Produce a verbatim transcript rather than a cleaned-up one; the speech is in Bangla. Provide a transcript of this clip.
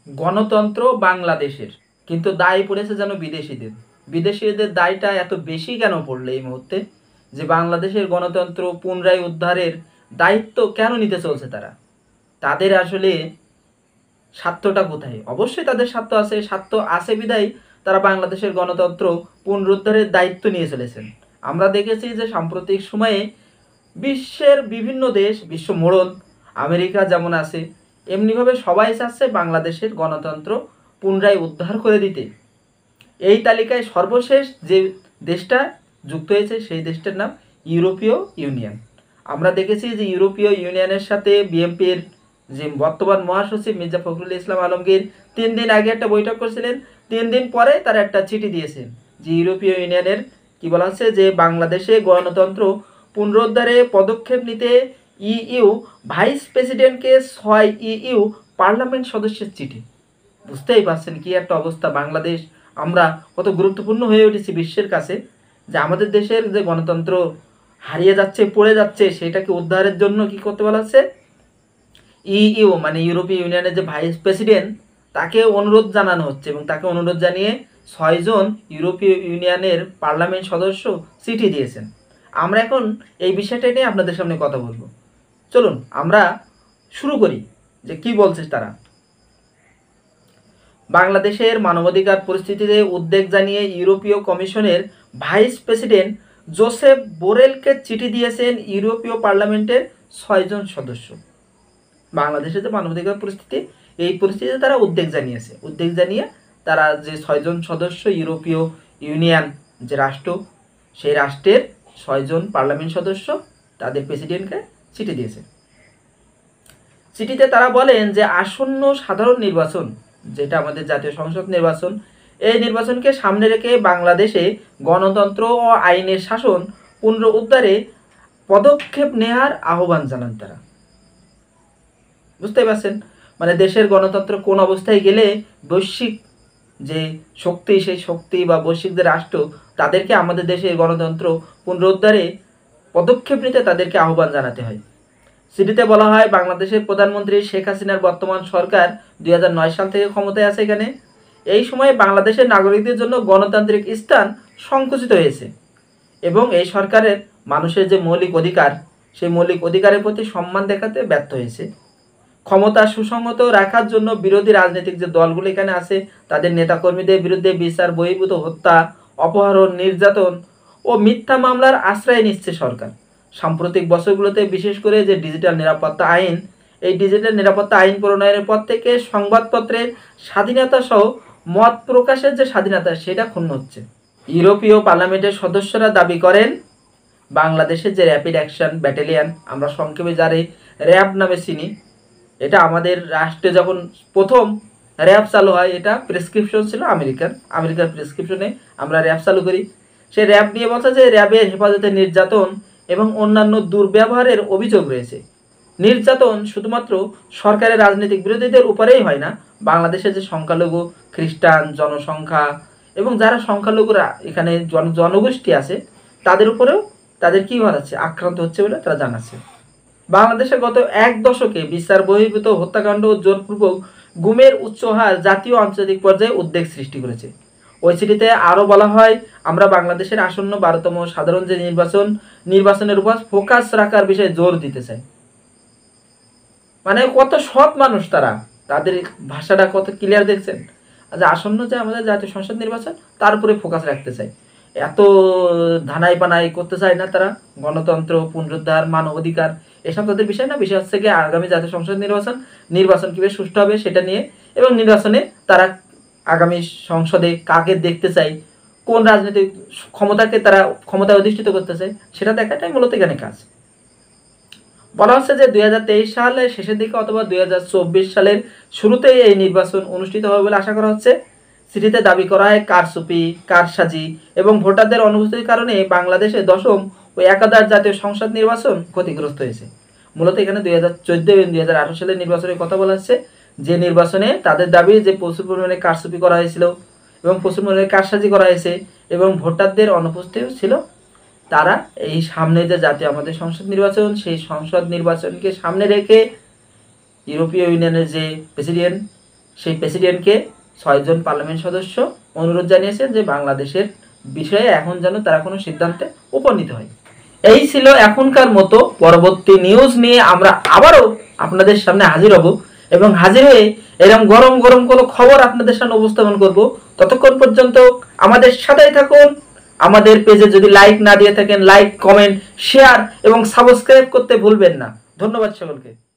গণতন্ত্র বাংলাদেশের, কিন্তু দায় পড়েছে যেন বিদেশিদের। বিদেশিদের দায়টা এত বেশি কেন পড়লো এই মুহূর্তে, যে বাংলাদেশের গণতন্ত্র পুনরায় উদ্ধারের দায়িত্ব কেন নিতে চলছে তারা? তাদের আসলে স্বার্থটা কোথায়? অবশ্যই তাদের স্বার্থ আছে, স্বার্থ আছে বিধায় তারা বাংলাদেশের গণতন্ত্র পুনরুদ্ধারের দায়িত্ব নিয়ে চলেছেন। আমরা দেখেছি যে সাম্প্রতিক সময়ে বিশ্বের বিভিন্ন দেশ, বিশ্ব মোড়ল আমেরিকা যেমন আছে, এমনিভাবে সবাই চাচ্ছে বাংলাদেশের গণতন্ত্র পুনরায় উদ্ধার করে দিতে। এই তালিকায় সর্বশেষ যে দেশটা যুক্ত হয়েছে সেই দেশটার নাম ইউরোপীয় ইউনিয়ন। আমরা দেখেছি যে ইউরোপীয় ইউনিয়নের সাথে বিএনপির যে বর্তমান মহাসচিব মির্জা ফখরুল ইসলাম আলমগীর তিন দিন আগে একটা বৈঠক করেছিলেন। তিন দিন পরে তারা একটা চিঠি দিয়েছেন যে ইউরোপীয় ইউনিয়নের কি বলা হচ্ছে যে বাংলাদেশে গণতন্ত্র পুনরুদ্ধারে পদক্ষেপ নিতে ইইউ ভাইস প্রেসিডেন্টকে ছয় ইইউ পার্লামেন্ট সদস্যের চিঠি। বুঝতেই পারছেন কি একটা অবস্থা। বাংলাদেশ আমরা কত গুরুত্বপূর্ণ হয়ে উঠেছি বিশ্বের কাছে, যে আমাদের দেশের যে গণতন্ত্র হারিয়ে যাচ্ছে, পড়ে যাচ্ছে, সেটাকে উদ্ধারের জন্য কি করতে বলা হচ্ছে, ইইউ মানে ইউরোপীয় ইউনিয়নের যে ভাইস প্রেসিডেন্ট তাকে অনুরোধ জানানো হচ্ছে, এবং তাকে অনুরোধ জানিয়ে ছয়জন ইউরোপীয় ইউনিয়নের পার্লামেন্ট সদস্য চিঠি দিয়েছেন। আমরা এখন এই বিষয়টা নিয়ে আপনাদের সামনে কথা বলবো। চলুন আমরা শুরু করি যে কি বলছে তারা। বাংলাদেশের মানবাধিকার পরিস্থিতিতে উদ্বেগ জানিয়ে ইউরোপীয় কমিশনের ভাইস প্রেসিডেন্ট জোসেফ বোরেলকে চিঠি দিয়েছেন ইউরোপীয় পার্লামেন্টের ছয়জন সদস্য। বাংলাদেশের যে মানবাধিকার পরিস্থিতি, এই পরিস্থিতিতে তারা উদ্বেগ জানিয়েছে। উদ্বেগ জানিয়ে তারা যে ছয়জন সদস্য ইউরোপীয় ইউনিয়ন যে রাষ্ট্র, সেই রাষ্ট্রের ছয়জন পার্লামেন্ট সদস্য তাদের প্রেসিডেন্টকে চিঠি দিয়েছে। চিঠিতে তারা বলেন যে আসন্ন সাধারণ নির্বাচন, যেটা আমাদের জাতীয় সংসদ নির্বাচন, এই নির্বাচনকে সামনে রেখে বাংলাদেশে গণতন্ত্র ও আইনের শাসন পুনরুদ্ধারে পদক্ষেপ নেওয়ার আহ্বান জানান তারা। বুঝতে পারছেন, মানে দেশের গণতন্ত্র কোন অবস্থায় গেলে বৈশ্বিক যে শক্তি, সেই শক্তি বা বৈশ্বিক যে রাষ্ট্র, তাদেরকে আমাদের দেশের গণতন্ত্র পুনরুদ্ধারে পদক্ষেপ নিতে তাদেরকে আহ্বান জানাতে হয়। চিঠিতে বলা হয় বাংলাদেশের প্রধানমন্ত্রী শেখ হাসিনার বর্তমান সরকার দুই হাজার নয় সাল থেকে ক্ষমতায় আছে এখানে। এই সময়ে বাংলাদেশের নাগরিকদের জন্য গণতান্ত্রিক স্থান সংকুচিত হয়েছে, এবং এই সরকারের মানুষের যে মৌলিক অধিকার, সেই মৌলিক অধিকারের প্রতি সম্মান দেখাতে ব্যর্থ হয়েছে। ক্ষমতা সুসংহত রাখার জন্য বিরোধী রাজনৈতিক যে দলগুলো এখানে আছে, তাদের নেতাকর্মীদের বিরুদ্ধে বিচার বহির্ভূত হত্যা, অপহরণ, নির্যাতন ও মিথ্যা মামলার আশ্রয় নিচ্ছে সরকার। সাম্প্রতিক বছরগুলোতে বিশেষ করে যে ডিজিটাল নিরাপত্তা আইন, এই ডিজিটাল নিরাপত্তা আইন প্রণয়নের পর থেকে সংবাদপত্রের স্বাধীনতা সহ মত প্রকাশের যে স্বাধীনতা, সেটা ক্ষুণ্ণ হচ্ছে। ইউরোপীয় পার্লামেন্টের সদস্যরা দাবি করেন বাংলাদেশের যে র্যাপিড অ্যাকশন ব্যাটালিয়ন, আমরা সংক্ষেপে যারে র্যাব নামে চিনি, এটা আমাদের রাষ্ট্রে যখন প্রথম র্যাব চালু হয়, এটা প্রেসক্রিপশন ছিল আমেরিকার আমেরিকার প্রেসক্রিপশনে আমরা র্যাব চালু করি। সেই র্যাব নিয়ে বলছে যে র্যাবের হেফাজতে নির্যাতন এবং অন্যান্য দুর্ব্যবহারের অভিযোগ রয়েছে। নির্যাতন শুধুমাত্র সরকারের রাজনৈতিক বিরোধীদের উপরেই হয় না, বাংলাদেশের যে সংখ্যালঘু খ্রিস্টান জনসংখ্যা এবং যারা সংখ্যালঘুরা এখানে জন জনগোষ্ঠী আছে, তাদের উপরেও তাদের কী হচ্ছে, আক্রান্ত হচ্ছে বলে তারা জানাচ্ছে। বাংলাদেশে গত এক দশকে বিচার বহির্ভূত হত্যাকাণ্ড ও জোরপূর্বক গুমের উচ্চ হার জাতীয় আন্তর্জাতিক পর্যায়ে উদ্বেগ সৃষ্টি করেছে। ওই চিঠিতে আরও বলা হয়, আমরা বাংলাদেশের আসন্ন বারোতম সাধারণ যে নির্বাচন, নির্বাচনের উপর ফোকাস রাখার বিষয়ে জোর দিতে চাই। মানে কত সৎ মানুষ তারা, তাদের ভাষাটা কত ক্লিয়ার দেখছেন। আচ্ছা, আসন্ন যে আমাদের জাতীয় সংসদ নির্বাচন, তার উপরে ফোকাস রাখতে চাই। এত ধানাই পানাই করতে চায় না তারা। গণতন্ত্র পুনরুদ্ধার, মানবাধিকার, এসব তাদের বিষয় না। বিষয় হচ্ছে কি আগামী জাতীয় সংসদ নির্বাচন, নির্বাচন কীভাবে সুষ্ঠু হবে সেটা নিয়ে, এবং নির্বাচনে তারা আগামী সংসদে কাকে দেখতে চায়, কোন রাজনৈতিক ক্ষমতাকে তারা ক্ষমতায় অধিষ্ঠিত করতে চায়, সেটা দেখাটাই মূলত এখানে কাজ। বলা হচ্ছে যে দুই হাজার তেইশ সালের শেষের দিকে অথবা দুই হাজার চব্বিশ সালের শুরুতেই এই নির্বাচন অনুষ্ঠিত হবে বলে আশা করা হচ্ছে। চিঠিতে দাবি করা হয় কারচুপি, কারসাজি এবং ভোটারদের অনুপস্থিতির কারণে বাংলাদেশে দশম ও একাদশ জাতীয় সংসদ নির্বাচন ক্ষতিগ্রস্ত হয়েছে। মূলত এখানে দুই হাজার চোদ্দ এবং দুই হাজার আঠারো সালের নির্বাচনের কথা বলা হচ্ছে, যে নির্বাচনে তাদের দাবি যে প্রচুর পরিমাণে কারচুপি করা হয়েছিল এবং প্রচুর পরিমাণে কারসাজি করা হয়েছে এবং ভোটারদের অনুপস্থিত ছিল। তারা এই সামনে যে জাতীয় আমাদের সংসদ নির্বাচন, সেই সংসদ নির্বাচনকে সামনে রেখে ইউরোপীয় ইউনিয়নের যে প্রেসিডেন্ট সেই প্রেসিডেন্টকে ছয়জন পার্লামেন্ট সদস্য অনুরোধ জানিয়েছেন যে বাংলাদেশের বিষয়ে এখন যেন তারা কোনো সিদ্ধান্তে উপনীত হয়। এই ছিল এখনকার মতো। পরবর্তী নিউজ নিয়ে আমরা আবারও আপনাদের সামনে হাজির হব এবং হাজির হয়ে এরকম গরম গরম কোনো খবর আপনাদের সামনে উপস্থাপন করব। ততক্ষণ পর্যন্ত আমাদের সাথেই থাকুন। আমাদের পেজে যদি লাইক না দিয়ে থাকেন, লাইক, কমেন্ট, শেয়ার এবং সাবস্ক্রাইব করতে ভুলবেন না। ধন্যবাদ সকলকে।